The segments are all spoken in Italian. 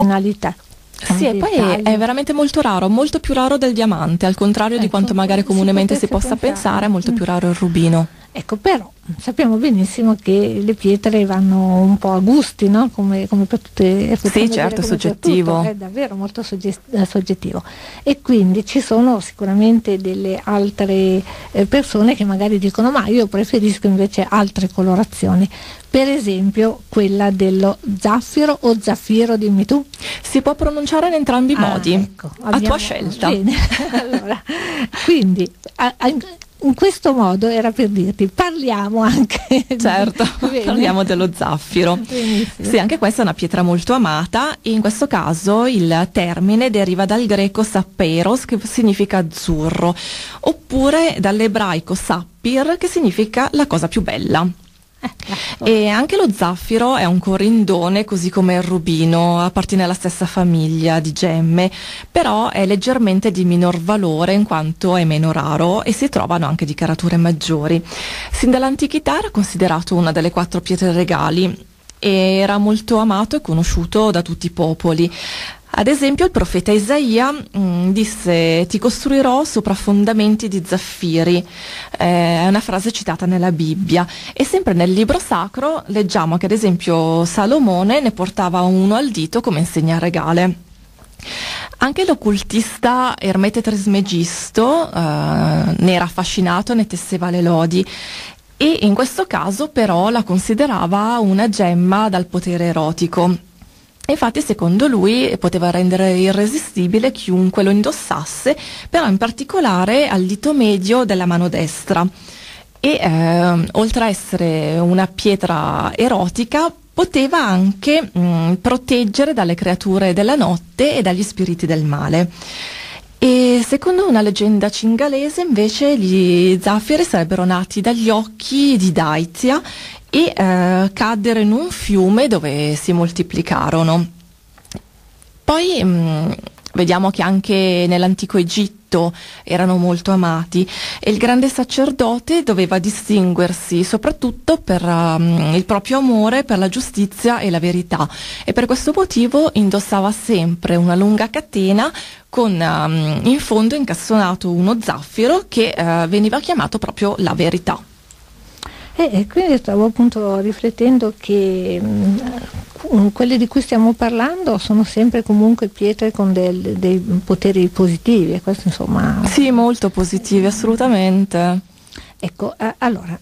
finalità. Sì, e poi è veramente molto raro, molto più raro del diamante, al contrario di quanto magari comunemente si possa pensare, è molto più raro il rubino. Ecco, però sappiamo benissimo che le pietre vanno un po' a gusti, no? Come per tutte. Sì, certo, è soggettivo. È davvero molto soggettivo. E quindi ci sono sicuramente delle altre persone che magari dicono: ma io preferisco invece altre colorazioni. Per esempio quella dello zaffiro o zaffiro, dimmi tu. Si può pronunciare in entrambi i modi, ecco, a tua scelta. Bene. Allora, quindi in questo modo era per dirti, parliamo anche certo, parliamo dello zaffiro. Benissimo. Sì, anche questa è una pietra molto amata e in questo caso il termine deriva dal greco sapeiros, che significa azzurro, oppure dall'ebraico sappir, che significa la cosa più bella. E anche lo zaffiro è un corindone, così come il rubino, appartiene alla stessa famiglia di gemme, però è leggermente di minor valore in quanto è meno raro e si trovano anche di carature maggiori. Sin dall'antichità era considerato una delle 4 pietre regali e era molto amato e conosciuto da tutti i popoli. Ad esempio il profeta Isaia disse: ti costruirò sopra fondamenti di zaffiri, è una frase citata nella Bibbia, e sempre nel libro sacro leggiamo che ad esempio Salomone ne portava uno al dito come insegna regale. Anche l'occultista Ermete Trismegisto ne era affascinato, ne tesseva le lodi. E in questo caso però la considerava una gemma dal potere erotico. Infatti secondo lui poteva rendere irresistibile chiunque lo indossasse, però in particolare al dito medio della mano destra. E oltre a essere una pietra erotica, poteva anche proteggere dalle creature della notte e dagli spiriti del male. E secondo una leggenda cingalese invece gli zaffiri sarebbero nati dagli occhi di Daitya e caddero in un fiume dove si moltiplicarono. Poi vediamo che anche nell'antico Egitto erano molto amati e il grande sacerdote doveva distinguersi soprattutto per il proprio amore per la giustizia e la verità, e per questo motivo indossava sempre una lunga catena con in fondo incassonato uno zaffiro che veniva chiamato proprio la verità. E quindi stavo appunto riflettendo che quelle di cui stiamo parlando sono sempre comunque pietre con dei poteri positivi, e questo insomma. Sì, molto positivi, assolutamente. Ecco, allora,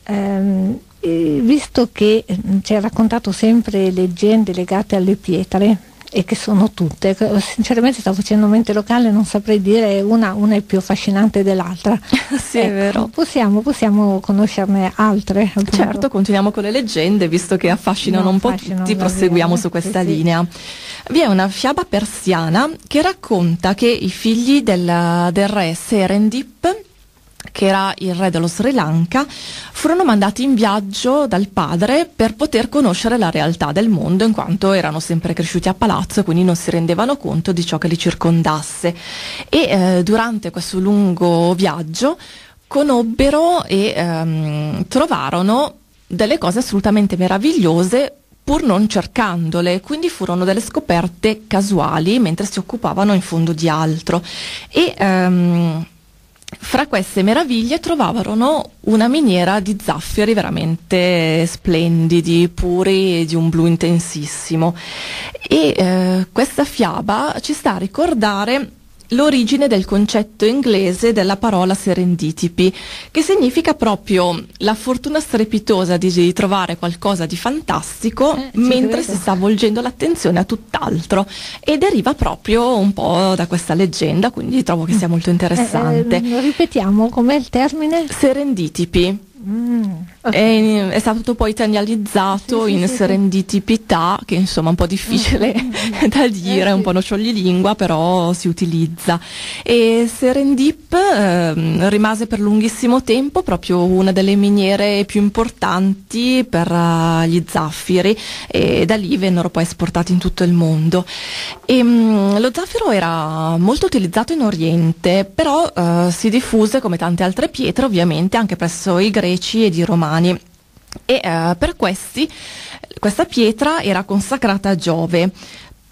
visto che ci hai raccontato sempre leggende legate alle pietre, e che sono tutte, sinceramente stavo facendo mente locale, non saprei dire una è più affascinante dell'altra. Sì, è vero. Possiamo conoscerne altre? Appunto. Certo, continuiamo con le leggende, visto che affascinano un po' tutti, proseguiamo su questa linea. Vi è una fiaba persiana che racconta che i figli del re Serendip, che era il re dello Sri Lanka, furono mandati in viaggio dal padre per poter conoscere la realtà del mondo, in quanto erano sempre cresciuti a palazzo e quindi non si rendevano conto di ciò che li circondasse. E durante questo lungo viaggio conobbero e trovarono delle cose assolutamente meravigliose, pur non cercandole, quindi furono delle scoperte casuali mentre si occupavano in fondo di altro. E fra queste meraviglie trovarono una miniera di zaffiri veramente splendidi, puri, di un blu intensissimo. E questa fiaba ci sta a ricordare l'origine del concetto inglese della parola serendipity, che significa proprio la fortuna strepitosa di trovare qualcosa di fantastico mentre si sta volgendo l'attenzione a tutt'altro, e deriva proprio un po' da questa leggenda, quindi trovo che sia molto interessante. Ripetiamo, com'è il termine? Serendipity. Okay. È stato poi italianizzato in serendipità, che insomma è un po' difficile da dire, è un po' scioglilingua, però si utilizza. E Serendip rimase per lunghissimo tempo proprio una delle miniere più importanti per gli zaffiri, e da lì vennero poi esportati in tutto il mondo. E lo zaffiro era molto utilizzato in Oriente, però si diffuse come tante altre pietre ovviamente anche presso i greci ed i romani, e per questa pietra era consacrata a Giove,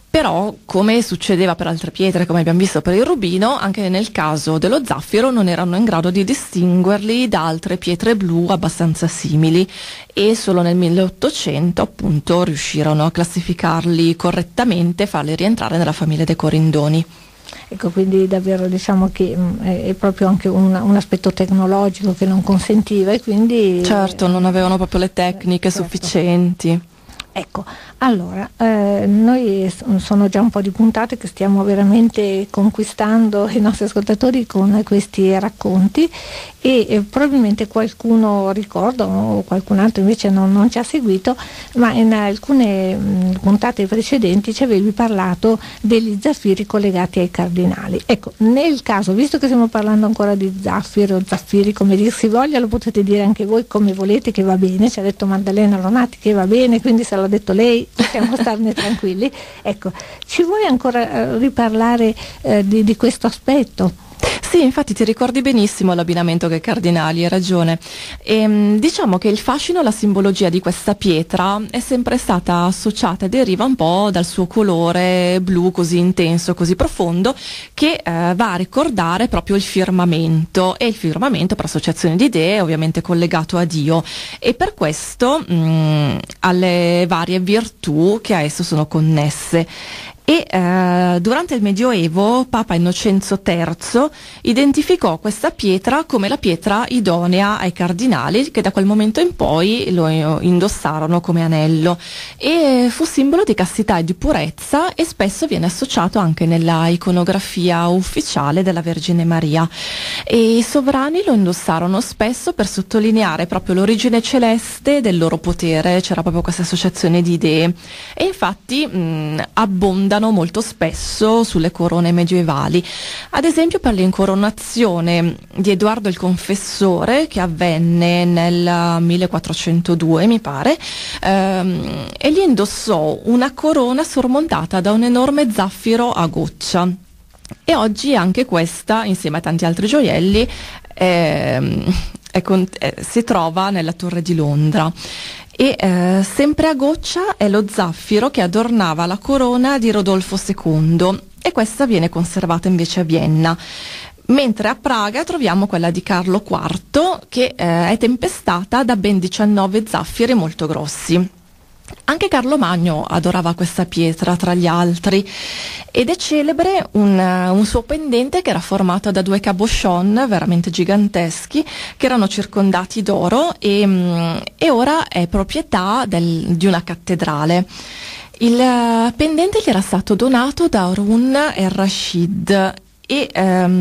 Però, come succedeva per altre pietre, come abbiamo visto per il rubino, anche nel caso dello zaffiro non erano in grado di distinguerli da altre pietre blu abbastanza simili, e solo nel 1800 appunto riuscirono a classificarli correttamente e farli rientrare nella famiglia dei corindoni. Ecco, quindi davvero diciamo che è proprio anche un aspetto tecnologico che non consentiva, e quindi certo non avevano proprio le tecniche certo. sufficienti. Ecco, allora, noi sono già un po' di puntate che stiamo veramente conquistando i nostri ascoltatori con questi racconti, e probabilmente qualcuno ricorda o qualcun altro invece non ci ha seguito, ma in alcune puntate precedenti ci avevi parlato degli zaffiri collegati ai cardinali. Ecco, nel caso, visto che stiamo parlando ancora di zaffiro o zaffiri, come dir si voglia, lo potete dire anche voi come volete, che va bene, ci ha detto Maddalena Lonati che va bene, quindi se l'ha detto lei possiamo starne tranquilli. Ecco, ci vuoi ancora riparlare di questo aspetto? Sì, infatti ti ricordi benissimo l'abbinamento che cardinali, hai ragione. Diciamo che il fascino, la simbologia di questa pietra è sempre stata associata e deriva un po' dal suo colore blu così intenso, così profondo, che va a ricordare proprio il firmamento, e il firmamento per associazione di idee è ovviamente collegato a Dio, e per questo alle varie virtù che a esso sono connesse. E durante il Medioevo Papa Innocenzo III identificò questa pietra come la pietra idonea ai cardinali, che da quel momento in poi lo indossarono come anello, e fu simbolo di castità e di purezza, e spesso viene associato anche nella iconografia ufficiale della Vergine Maria, e i sovrani lo indossarono spesso per sottolineare proprio l'origine celeste del loro potere. C'era proprio questa associazione di idee, e infatti abbondano molto spesso sulle corone medievali, ad esempio per l'incoronazione di Edoardo il Confessore, che avvenne nel 1402 mi pare, e gli indossò una corona sormontata da un enorme zaffiro a goccia, e oggi anche questa, insieme a tanti altri gioielli, si trova nella Torre di Londra. E sempre a goccia è lo zaffiro che adornava la corona di Rodolfo II, e questa viene conservata invece a Vienna, mentre a Praga troviamo quella di Carlo IV, che è tempestata da ben 19 zaffiri molto grossi. Anche Carlo Magno adorava questa pietra tra gli altri, ed è celebre un suo pendente che era formato da 2 cabochon veramente giganteschi, che erano circondati d'oro, e ora è proprietà di una cattedrale. Il pendente gli era stato donato da Harun el-Rashid, e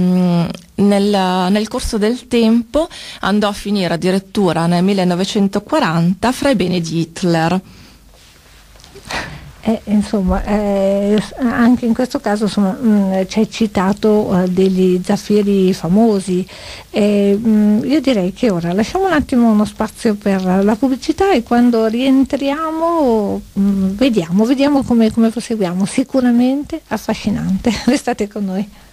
nel corso del tempo andò a finire addirittura nel 1940 fra i beni di Hitler. Insomma, anche in questo caso ci hai citato degli zaffiri famosi. Io direi che ora lasciamo un attimo uno spazio per la pubblicità, e quando rientriamo vediamo come proseguiamo. Sicuramente affascinante. Restate con noi.